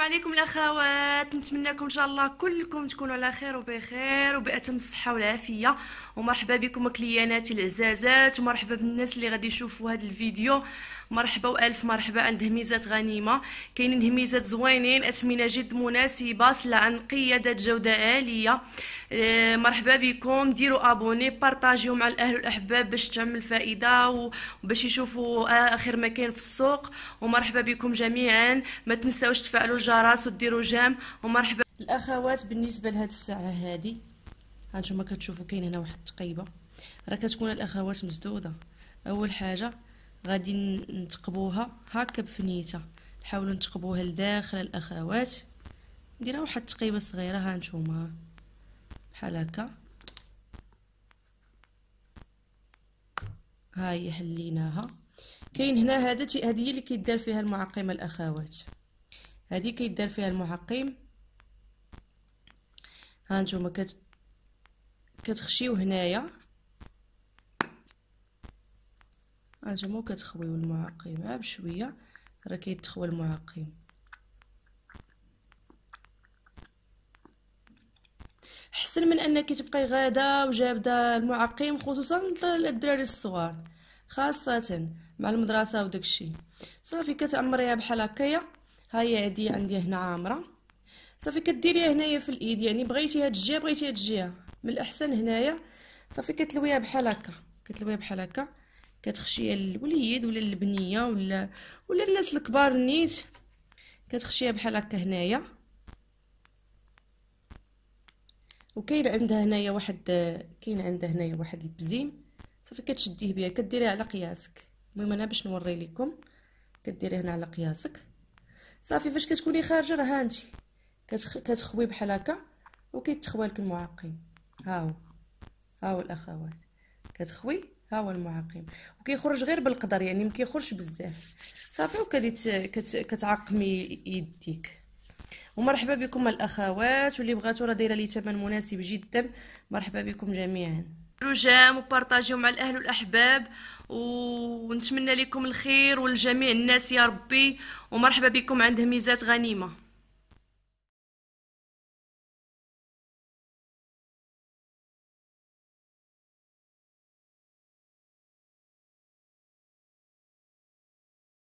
عليكم الاخوات، نتمنىكم ان شاء الله كلكم تكونوا على خير وبخير وبأتم الصحه والعافيه. ومرحبا بكم كلياناتي العزازات، ومرحبا بالناس اللي غادي يشوفوا هذا الفيديو. مرحبا والف مرحبا. عند هميزات غنيمه كاينين هميزات زوينين، اثمنه جد مناسبه، سلعه عن قياده جوده عاليه. مرحبا بكم، ديروا ابوني، بارطاجيو مع الاهل والاحباب باش تعمل فائده وباش يشوفوا اخر ما كاين في السوق. ومرحبا بكم جميعا، ما تنساوش تفعلوا الجرس وديروا جيم. ومرحبا الاخوات. بالنسبه لهاد الساعه هادي هانتوما كتشوفوا كاين هنا واحد التقيبه، راه كتكون الاخوات مسدوده. اول حاجه غادي نتقبوها هكا بفنيته، نحاولوا نتقبوها لداخل الاخوات، نديرها واحد التقيبه صغيره هانتوما بحال هكا. ها هي حليناها. كاين هنا هذه هي اللي كيدار فيها المعقم الاخوات، هذه كيدار فيها المعقم. ها نتوما كتخشيو هنايا، هانتوما كتخويو المعقم ها بشويه، راه كيتخوى المعقم. احسن من انك تبقاي غاده وجابده المعقم، خصوصا للدراري الصغار خاصه مع المدرسه وداكشي. صافي كتعمريها بحال هكايا. ها هي هادي عندي هنا عامره، صافي كديريها هنايا في الايد، يعني بغيتي هاد الجهه بغيتي هاد الجهه، من الاحسن هنايا. صافي كتلويها بحال هكا، كتلويها بحال هكا، كتخشيها للوليد ولا البنيه ولا الناس الكبار نيت، كتخشيها بحال هكا هنايا. وكاين عندها هنايا واحد، كاين عندها هنايا واحد البزيم، صافي كتشديه بها، كديريه على قياسك. المهم انا باش نوري لكم، كديريه هنا على قياسك. صافي فاش كتكوني خارجه راه هانتي كتخوي بحال هكا وكيتخوى لك المعقم. ها هو الاخوات، كتخوي ها هو المعقم، وكيخرج غير بالقدر، يعني ما كيخرجش بزاف. صافي وكدي كتعقمي يديك. ومرحبا بكم الاخوات، واللي بغاتو راه دايره لي ثمن مناسب جدا. مرحبا بكم جميعا، جام وبارطاجيو مع الاهل والاحباب، ونتمنى لكم الخير ولجميع الناس يا ربي. ومرحبا بكم عند هميزات غنيمه.